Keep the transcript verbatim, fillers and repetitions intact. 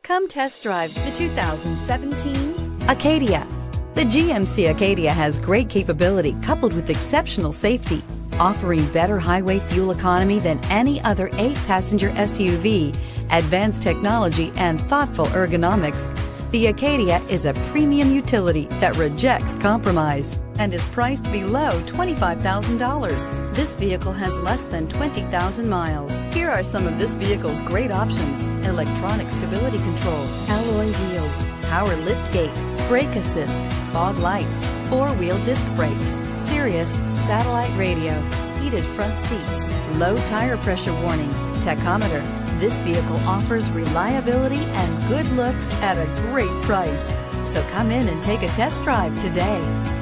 Come test drive the two thousand seventeen Acadia. The G M C Acadia has great capability coupled with exceptional safety, offering better highway fuel economy than any other eight-passenger S U V, advanced technology, and thoughtful ergonomics. The Acadia is a premium utility that rejects compromise and is priced below twenty-five thousand dollars. This vehicle has less than twenty thousand miles. Here are some of this vehicle's great options: electronic stability control, alloy wheels, power liftgate, brake assist, fog lights, four-wheel disc brakes, Sirius satellite radio, heated front seats, low tire pressure warning, tachometer. This vehicle offers reliability and good looks at a great price. So come in and take a test drive today.